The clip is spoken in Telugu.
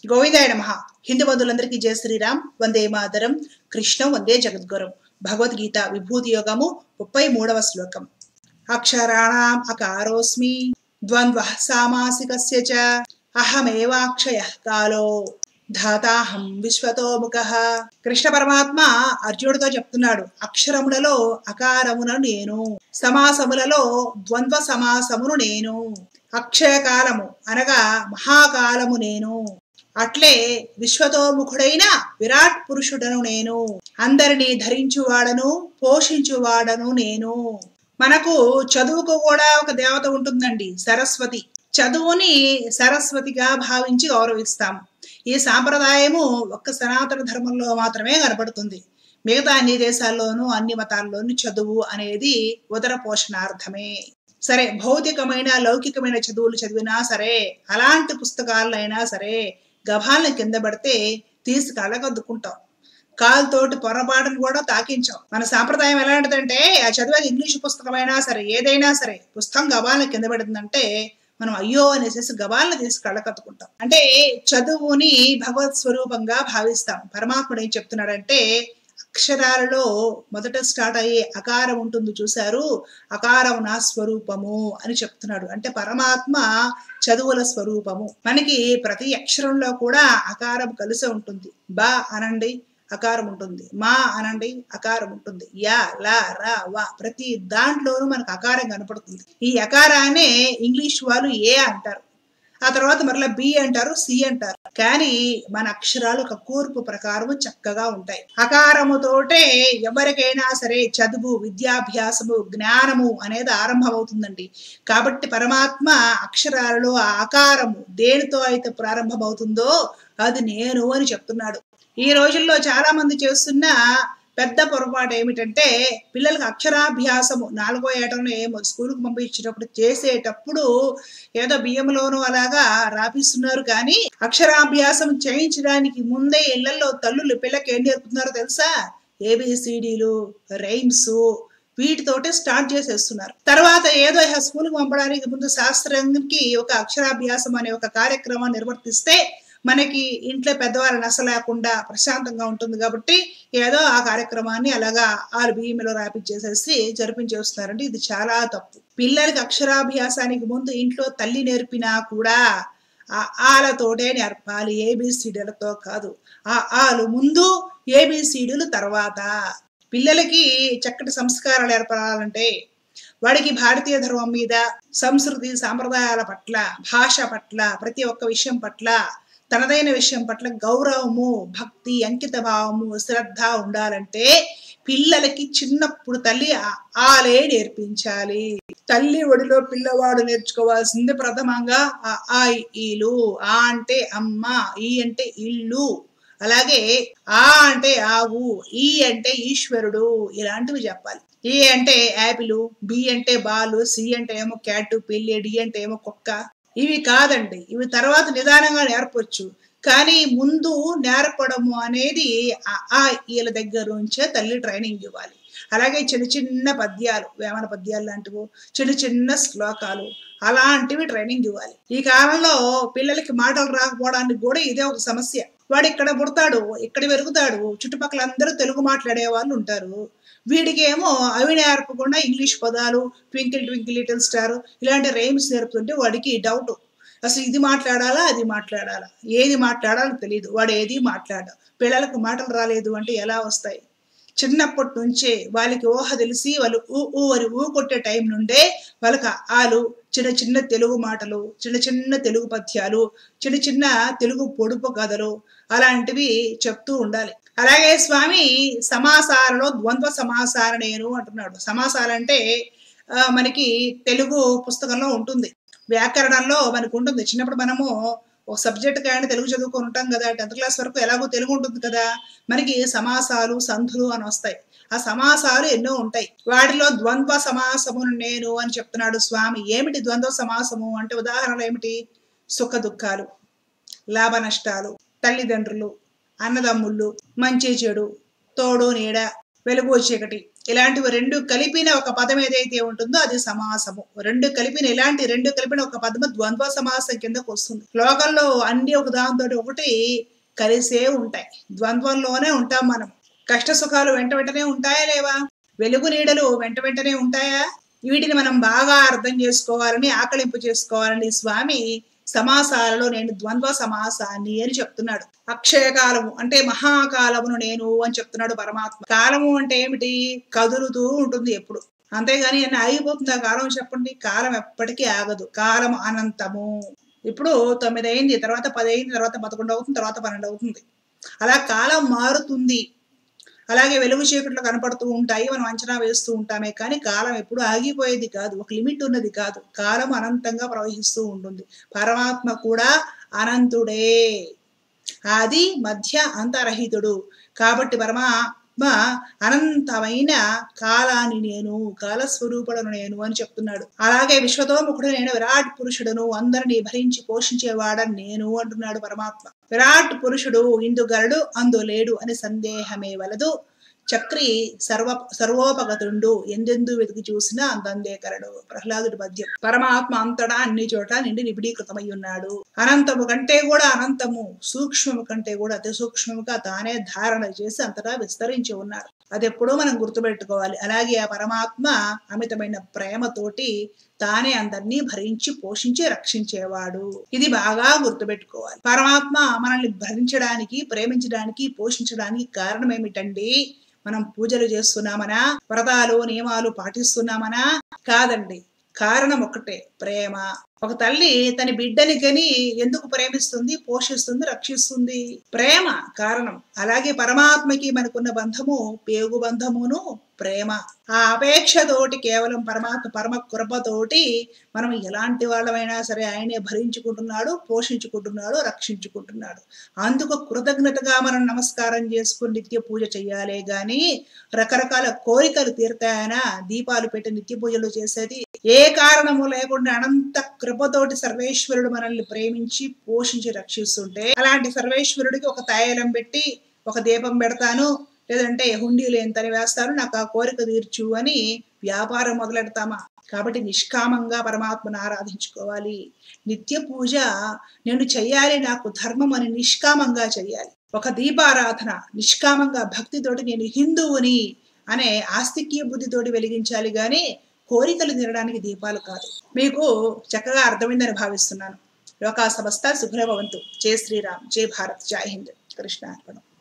గోవిందాయ నమః. హిందూ బంధువులందరికీ జయ శ్రీరామ్. వందే మాతరం. కృష్ణం వందే జగద్గురం. భగవద్గీత విభూతి యోగము 33వ శ్లోకం. అక్షరాణాం అకారోస్మి ద్వంద్వః సామాసికస్య చ అహమేవాక్షయః కాలో ధాతాహం విశ్వతోముఖః. కృష్ణ పరమాత్మ అర్జునుడితో చెప్తున్నాడు, అక్షరములలో అకారమును నేను, సమాసములలో ద్వంద్వ సమాసమును నేను, అక్షయకాలము అనగా మహాకాలము నేను, అట్లే విశ్వతోముఖుడైన విరాట్ పురుషుడను నేను, అందరినీ ధరించువాడను పోషించువాడను నేను. మనకు చదువుకు కూడా ఒక దేవత ఉంటుందండి, సరస్వతి. చదువుని సరస్వతిగా భావించి గౌరవిస్తాము. ఈ సాంప్రదాయము ఒక్క సనాతన ధర్మంలో మాత్రమే కనబడుతుంది. మిగతా అన్ని దేశాల్లోనూ అన్ని మతాల్లోనూ చదువు అనేది ఉదర పోషణార్థమే. సరే, భౌతికమైన లౌకికమైన చదువులు చదివినా సరే, అలాంటి పుస్తకాలైనా సరే గభాలను కింద పడితే తీసి కళ్ళకద్దుకుంటాం, కాలుతోటి పొరపాటును కూడా తాకించాం. మన సాంప్రదాయం ఎలాంటిదంటే, ఆ చదివేది ఇంగ్లీషు పుస్తకమైనా సరే ఏదైనా సరే పుస్తకం గబాలను కింద పడుతుందంటే మనం అయ్యో అనేసి గబాలను తీసి కళ్ళకత్తుకుంటాం. అంటే చదువుని భగవత్ స్వరూపంగా భావిస్తాం. పరమాత్ముడు ఏం చెప్తున్నాడంటే, అక్షరాలలో మొదట స్టార్ట్ అయ్యే అకారం ఉంటుంది చూశారు, అకారం నా స్వరూపము అని చెప్తున్నాడు. అంటే పరమాత్మ చదువుల స్వరూపము. మనకి ప్రతి అక్షరంలో కూడా అకారం కలిసి ఉంటుంది. బా అనండి అకారం ఉంటుంది, మా అనండి అకారం ఉంటుంది, యా లా రా వా ప్రతి దాంట్లోనూ మనకు అకారం కనపడుతుంది. ఈ అకారాన్నే ఇంగ్లీష్ వాళ్ళు ఏ అంటారు, ఆ తర్వాత మరలా బి అంటారు, సి అంటారు. కానీ మన అక్షరాలు ఒక కూర్పు ప్రకారము చక్కగా ఉంటాయి. అకారముతోటే ఎవరికైనా సరే చదువు, విద్యాభ్యాసము, జ్ఞానము అనేది ఆరంభమవుతుందండి. కాబట్టి పరమాత్మ అక్షరాలలో ఆ అకారము దేనితో అయితే ప్రారంభమవుతుందో అది నేను అని చెప్తున్నాడు. ఈ రోజుల్లో చాలా మంది చేస్తున్న పెద్ద పొరపాటు ఏమిటంటే, పిల్లలకు అక్షరాభ్యాసము 4వ ఏటను ఏమో స్కూల్కి పంపించేటప్పుడు చేసేటప్పుడు ఏదో బియ్యంలోనూ అలాగా రాపిస్తున్నారు. కానీ అక్షరాభ్యాసం చేయించడానికి ముందే ఇళ్లలో తల్లులు పిల్లకి ఏం నేర్పుతున్నారో తెలుసా? ఏబిసిడీలు, రైమ్స్, వీటితోటే స్టార్ట్ చేసేస్తున్నారు. తర్వాత ఏదో స్కూల్కి పంపడానికి ముందు శాస్త్రానికి ఒక అక్షరాభ్యాసం అనే ఒక కార్యక్రమాన్ని నిర్వర్తిస్తే మనకి ఇంట్లో పెద్దవాళ్ళ నస లేకుండా ప్రశాంతంగా ఉంటుంది. కాబట్టి ఏదో ఆ కార్యక్రమాన్ని అలాగా 6 బియ్యంలో రాపించేసేసి జరిపించేస్తున్నారంటే ఇది చాలా తప్పు. పిల్లలకి అక్షరాభ్యాసానికి ముందు ఇంట్లో తల్లి నేర్పినా కూడా ఆ ఆలతోటే నేర్పాలి, ఏబిసిడీలతో కాదు. ఆ ఆలు ముందు, ఏబిసిడీలు తర్వాత. పిల్లలకి చక్కటి సంస్కారాలు ఏర్పడాలంటే వాడికి భారతీయ ధర్మం మీద, సంస్కృతి సాంప్రదాయాల పట్ల, భాష పట్ల, ప్రతి ఒక్క విషయం పట్ల, తనదైన విషయం పట్ల గౌరవము, భక్తి, అంకిత భావము, శ్రద్ధ ఉండాలంటే పిల్లలకి చిన్నప్పుడు తల్లి ఆలే నేర్పించాలి. తల్లి ఒడిలో పిల్లవాడు నేర్చుకోవాల్సింది ప్రథమంగా ఆ ఈలు. ఆ అంటే అమ్మ, ఈ అంటే ఇల్లు, అలాగే ఆ అంటే ఆవు, ఈ అంటే ఈశ్వరుడు, ఇలాంటివి చెప్పాలి. ఏ అంటే యాపిల్, బి అంటే బాలు, సి అంటే ఏమో క్యాట్, పిల్లి, డి అంటే ఏమో కుక్క. ఇవి కాదండి, ఇవి తర్వాత నిదానంగా నేర్పొచ్చు. కానీ ముందు నేర్పడము అనేది ఆ ఈల దగ్గర నుంచే తల్లి ట్రైనింగ్ ఇవ్వాలి. అలాగే చిన్న చిన్న పద్యాలు, వేమన పద్యాలు లాంటివి, చిన్న చిన్న శ్లోకాలు అలాంటివి ట్రైనింగ్ ఇవ్వాలి. ఈ కాలంలో పిల్లలకి మాటలు రాకపోవడానికి కూడా ఇదే ఒక సమస్య. వాడు ఇక్కడ పుడతాడు, ఇక్కడ పెరుగుతాడు, చుట్టుపక్కల అందరూ తెలుగు మాట్లాడే వాళ్ళు ఉంటారు. వీడికి ఏమో అవి నేర్పకుండా ఇంగ్లీష్ పదాలు, ట్వింకిల్ ట్వింకిల్ లిటిల్ స్టార్ ఇలాంటి రైమ్స్ నేర్పుతుంటే వాడికి డౌట్, అసలు ఇది మాట్లాడాలా అది మాట్లాడాలా, ఏది మాట్లాడాలో తెలియదు. వాడు ఏది మాట్లాడ. పిల్లలకు మాటలు రాలేదు అంటే ఎలా వస్తాయి? చిన్నప్పటి నుంచే వాళ్ళకి ఊహ తెలిసి వాళ్ళు ఊ అని ఊ కొట్టే టైం నుండే వాళ్ళకి ఆలు, చిన్న చిన్న తెలుగు మాటలు, చిన్న చిన్న తెలుగు పద్యాలు, చిన్న చిన్న తెలుగు పొడుపు కథలు అలాంటివి చెప్తూ ఉండాలి. అలాగే స్వామి సమాసాలలో ద్వంద్వ సమాసాల నేను అంటున్నాడు. సమాసాలంటే మనకి తెలుగు పుస్తకంలో ఉంటుంది, వ్యాకరణంలో మనకు ఉంటుంది. చిన్నప్పుడు మనము ఒక సబ్జెక్ట్ కానీ తెలుగు చదువుకొని ఉంటాం కదా, 10th క్లాస్ వరకు ఎలాగో తెలుగు ఉంటుంది కదా, మనకి సమాసాలు, సంధులు అని వస్తాయి. ఆ సమాసాలు ఎన్నో ఉంటాయి. వాటిలో ద్వంద్వ సమాసమును నేను అని చెప్తున్నాడు స్వామి. ఏమిటి ద్వంద్వ సమాసము అంటే? ఉదాహరణలు ఏమిటి? సుఖ దుఃఖాలు, లాభ నష్టాలు, తల్లిదండ్రులు, అన్నదమ్ముళ్ళు, మంచి చెడు, తోడు నీడ, వెలుగు చీకటి, ఇలాంటివి రెండు కలిపిన ఒక పదం ఏదైతే ఉంటుందో అది సమాసము. రెండు కలిపిన ఒక పదము ద్వంద్వ సమాసం కిందకు వస్తుంది. లోకంలో అన్ని ఒక దాంతో ఒకటి కలిసే ఉంటాయి. ద్వంద్వంలోనే ఉంటాం మనం. కష్ట సుఖాలు వెంట వెంటనే ఉంటాయా లేవా? వెలుగు నీడలు వెంట వెంటనే ఉంటాయా? వీటిని మనం బాగా అర్థం చేసుకోవాలని, ఆకలింపు చేసుకోవాలని స్వామి సమాసాలలో నేను ద్వంద్వ సమాసాన్ని అని చెప్తున్నాడు. అక్షయకాలము అంటే మహాకాలమును నేను అని చెప్తున్నాడు పరమాత్మ. కాలము అంటే ఏమిటి? కదులుతూ ఉంటుంది ఎప్పుడు. అంతేగాని అన్న ఆగిపోతుందా కాలం? చెప్పండి. కాలం ఎప్పటికీ ఆగదు. కాలం అనంతము. ఇప్పుడు 9 అయింది, తర్వాత 10 అయింది, తర్వాత 11 అవుతుంది, తర్వాత 12 అవుతుంది. అలా కాలం మారుతుంది. అలాగే వెలుగు చీకట్లు కనపడుతూ ఉంటాయి, మనం అంచనా వేస్తూ ఉంటామే కానీ కాలం ఎప్పుడు ఆగిపోయేది కాదు, ఒక లిమిట్ ఉన్నది కాదు. కాలం అనంతంగా ప్రవహిస్తూ ఉంటుంది. పరమాత్మ కూడా అనంతుడే, ఆది మధ్య అంతరహితుడు. కాబట్టి పరమాత్మ అనంతమైన కాలాన్ని నేను, కాలస్వరూపుడను నేను అని చెప్తున్నాడు. అలాగే విశ్వతోముఖుడు నేను, విరాట్ పురుషుడును, అందరినీ భరించి పోషించేవాడని నేను అంటున్నాడు పరమాత్మ. విరాట్ పురుషుడు ఇందుగలడు అందులేడు అని సందేహమే వలదు. చక్రి సర్వోపగతుండు, ఎందెందు వెతికి చూసినా అందందే కలడు. ప్రహ్లాదుడి పద్యం. పరమాత్మ అంతటా అన్ని చోట నిండి నిబిడీకృతమై ఉన్నాడు. అనంతము కంటే కూడా అనంతము, సూక్ష్మము కంటే కూడా అతి సూక్ష్మముగా తానే ధారణ చేసి అంతటా విస్తరించి ఉన్నాడు. అది ఎప్పుడూ మనం గుర్తుపెట్టుకోవాలి. అలాగే ఆ పరమాత్మ అమితమైన ప్రేమతోటి తానే అందరినీ భరించి పోషించి రక్షించేవాడు. ఇది బాగా గుర్తుపెట్టుకోవాలి. పరమాత్మ మనల్ని భరించడానికి, ప్రేమించడానికి, పోషించడానికి కారణం ఏమిటండి? మనం పూజలు చేస్తున్నామనా, వ్రతాలు నియమాలు పాటిస్తున్నామనా? కాదండి. కారణం ఒకటే, ప్రేమ. ఒక తల్లి తన బిడ్డని కని ఎందుకు ప్రేమిస్తుంది, పోషిస్తుంది, రక్షిస్తుంది? ప్రేమ కారణం. అలాగే పరమాత్మకి మనకున్న బంధము పేగు బంధమును ప్రేమ. ఆ అపేక్షతోటి, కేవలం పరమాత్మ పరమ కృపతోటి మనం ఎలాంటి వాళ్ళమైనా సరే ఆయనే భరించుకుంటున్నాడు, పోషించుకుంటున్నాడు, రక్షించుకుంటున్నాడు. అందుకు కృతజ్ఞతగా మనం నమస్కారం చేసుకుని నిత్య పూజ చెయ్యాలే గాని రకరకాల కోరికలు తీరుతాయనా దీపాలు పెట్టి నిత్య పూజలు చేసేది? ఏ కారణము లేకుండా అనంత కృపతోటి సర్వేశ్వరుడు మనల్ని ప్రేమించి పోషించి రక్షిస్తుంటే, అలాంటి సర్వేశ్వరుడికి ఒక తైలం పెట్టి ఒక దీపం పెడతాను, లేదంటే హుండీలు ఎంతని వేస్తాను, నాకు ఆ కోరిక తీర్చు అని వ్యాపారం మొదలెడతామా? కాబట్టి నిష్కామంగా పరమాత్మను ఆరాధించుకోవాలి. నిత్య పూజ నేను చెయ్యాలి, నాకు ధర్మం అని నిష్కామంగా చెయ్యాలి. ఒక దీపారాధన నిష్కామంగా భక్తితోటి నేను హిందువుని అనే ఆస్తిక్య బుద్ధితోటి వెలిగించాలి గాని కోరికలు తీరడానికి దీపాలు కాదు. మీకు చక్కగా అర్థమైందని భావిస్తున్నాను. లోకా సమస్త సుఖినో భవంతు. జై శ్రీరామ్, జై భారత్, జై హింద్. కృష్ణ అర్పణం.